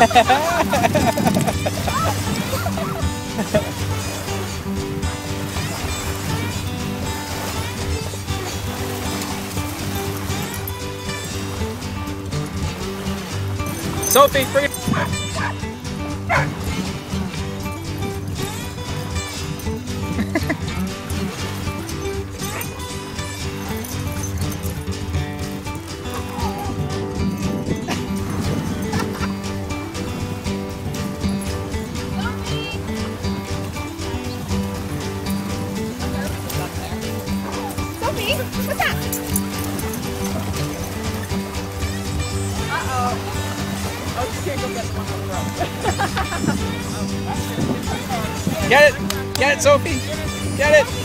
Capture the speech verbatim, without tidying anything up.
Sophie, bring it. Sophie, what's that? Uh-oh. Oh, you can't go get the one on the road. Get it! Get it, Sophie! Get it!